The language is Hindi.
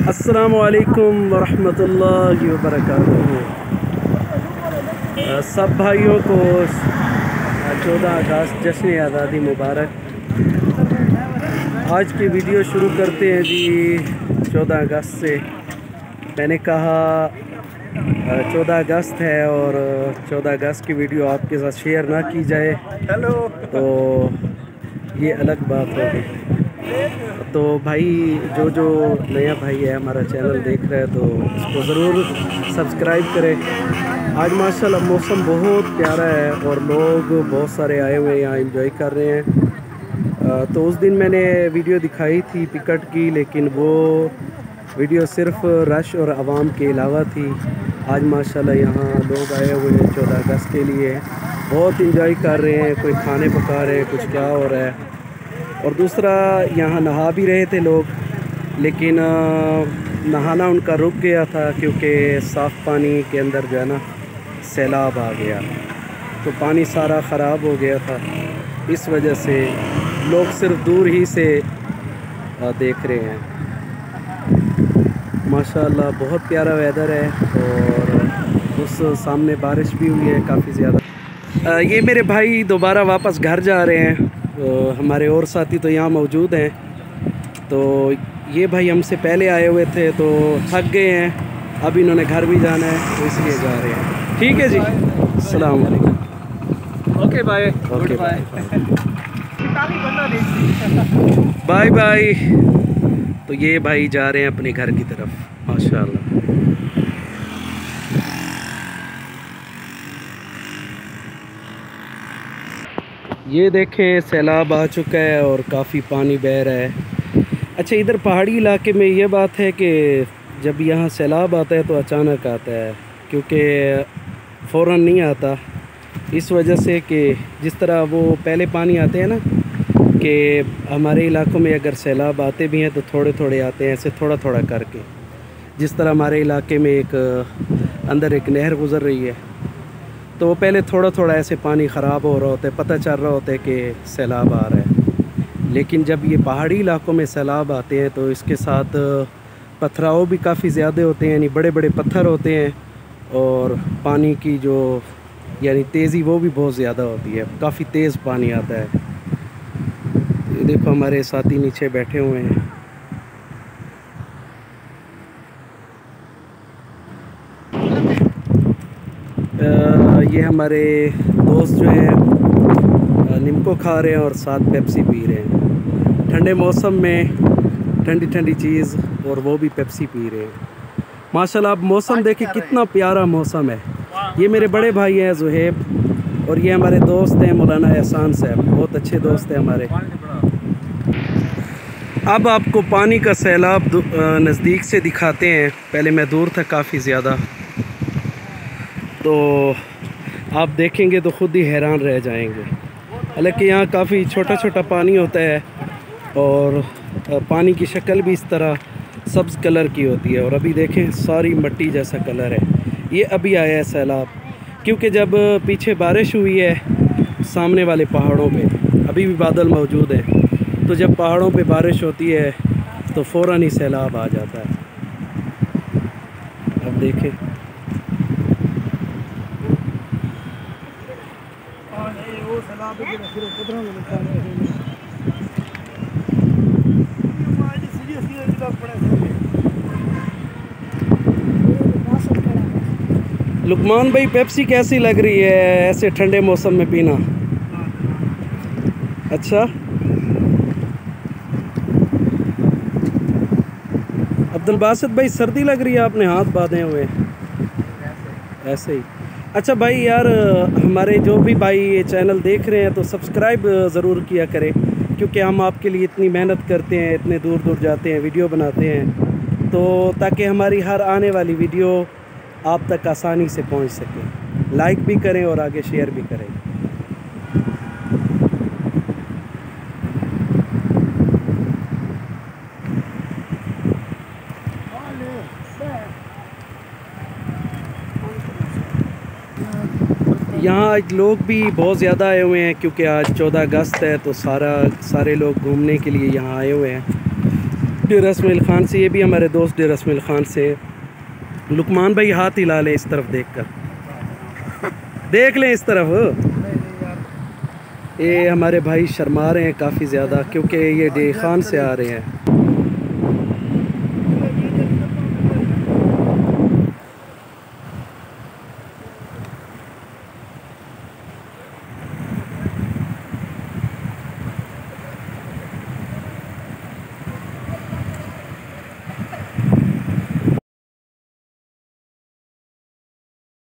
अस्सलामु अलैकुम वरहमतुल्लाहि वबरकातुहू। सब भाइयों को 14 अगस्त जश्न आज़ादी मुबारक। आज की वीडियो शुरू करते हैं जी 14 अगस्त से। मैंने कहा 14 अगस्त है और 14 अगस्त की वीडियो आपके साथ शेयर ना की जाए तो ये अलग बात होगी। तो भाई जो नया भाई है हमारा चैनल देख रहा है तो इसको ज़रूर सब्सक्राइब करें। आज माशाल्लाह मौसम बहुत प्यारा है और लोग बहुत सारे आए हुए हैं यहाँ एंजॉय कर रहे हैं। तो उस दिन मैंने वीडियो दिखाई थी पिकट की, लेकिन वो वीडियो सिर्फ रश और आवाम के अलावा थी। आज माशाल्लाह यहाँ लोग आए हुए हैं 14 अगस्त के लिए, बहुत एंजॉय कर रहे हैं। कोई खाने पका रहे हैं, कुछ क्या हो रहा है। और दूसरा यहाँ नहा भी रहे थे लोग, लेकिन नहाना उनका रुक गया था क्योंकि साफ़ पानी के अंदर जो है ना सैलाब आ गया, तो पानी सारा ख़राब हो गया था। इस वजह से लोग सिर्फ दूर ही से देख रहे हैं। माशाल्लाह बहुत प्यारा वेदर है और उस सामने बारिश भी हुई है काफ़ी ज़्यादा। ये मेरे भाई दोबारा वापस घर जा रहे हैं। हमारे और साथी तो यहाँ मौजूद हैं। तो ये भाई हमसे पहले आए हुए थे तो थक गए हैं, अब इन्होंने घर भी जाना है तो इसलिए जा रहे हैं। ठीक है जी, अस्सलाम वालेकुम। Okay bye. Okay bye bye bye. तो ये भाई जा रहे हैं अपने घर की तरफ माशाल्लाह। ये देखें सैलाब आ चुका है और काफ़ी पानी बह रहा है। अच्छा, इधर पहाड़ी इलाके में ये बात है कि जब यहाँ सैलाब आता है तो अचानक आता है, क्योंकि फ़ौरन नहीं आता। इस वजह से कि जिस तरह वो पहले पानी आते हैं ना, कि हमारे इलाकों में अगर सैलाब आते भी हैं तो थोड़े थोड़े आते हैं, ऐसे थोड़ा थोड़ा करके। जिस तरह हमारे इलाके में एक अंदर एक नहर गुज़र रही है, तो वो पहले थोड़ा थोड़ा ऐसे पानी ख़राब हो रहा होता है, पता चल रहा होता है कि सैलाब आ रहा है। लेकिन जब ये पहाड़ी इलाकों में सैलाब आते हैं तो इसके साथ पथराव भी काफ़ी ज़्यादा होते हैं, यानी बड़े बड़े पत्थर होते हैं और पानी की जो यानी तेज़ी वो भी बहुत ज़्यादा होती है, काफ़ी तेज़ पानी आता है। ये देखो हमारे साथी नीचे बैठे हुए हैं। ये हमारे दोस्त जो हैं निम्को खा रहे हैं और साथ पेप्सी पी रहे हैं। ठंडे मौसम में ठंडी ठंडी चीज़ और वो भी पेप्सी पी रहे हैं। माशाल्लाह आप मौसम देखिए कितना प्यारा मौसम है। ये मेरे बड़े भाई हैं ज़ुहैब और ये हमारे दोस्त हैं मौलाना एहसान साहब, बहुत अच्छे दोस्त हैं हमारे। अब आपको पानी का सैलाब नज़दीक से दिखाते हैं। पहले मैं दूर था काफ़ी ज़्यादा, तो आप देखेंगे तो ख़ुद ही हैरान रह जाएंगे। हालांकि यहाँ काफ़ी छोटा छोटा पानी होता है और पानी की शक्ल भी इस तरह सब्ज़ कलर की होती है। और अभी देखें सारी मिट्टी जैसा कलर है। ये अभी आया है सैलाब, क्योंकि जब पीछे बारिश हुई है सामने वाले पहाड़ों पे, अभी भी बादल मौजूद हैं, तो जब पहाड़ों पे बारिश होती है तो फ़ौरन ही सैलाब आ जाता है। अब देखें लुकमान भाई, पेप्सी कैसी लग रही है ऐसे ठंडे मौसम में पीना? अच्छा, अब्दुल बासित भाई सर्दी लग रही है, आपने हाथ बांधे हुए ऐसे ही। अच्छा भाई यार, हमारे जो भी भाई ये चैनल देख रहे हैं तो सब्सक्राइब ज़रूर किया करें, क्योंकि हम आपके लिए इतनी मेहनत करते हैं, इतने दूर दूर जाते हैं, वीडियो बनाते हैं, तो ताकि हमारी हर आने वाली वीडियो आप तक आसानी से पहुंच सके। लाइक भी करें और आगे शेयर भी करें। यहाँ आज लोग भी बहुत ज़्यादा आए हुए हैं, क्योंकि आज 14 अगस्त है तो सारे लोग घूमने के लिए यहाँ आए हुए हैं। डेरा इस्माइल ख़ान से, ये भी हमारे दोस्त डेरा इस्माइल ख़ान से। लुकमान भाई हाथ हिला लें इस तरफ देखकर, देख लें इस तरफ। ये हमारे भाई शर्मा रहे हैं काफ़ी ज़्यादा क्योंकि ये डे खान से आ रहे हैं।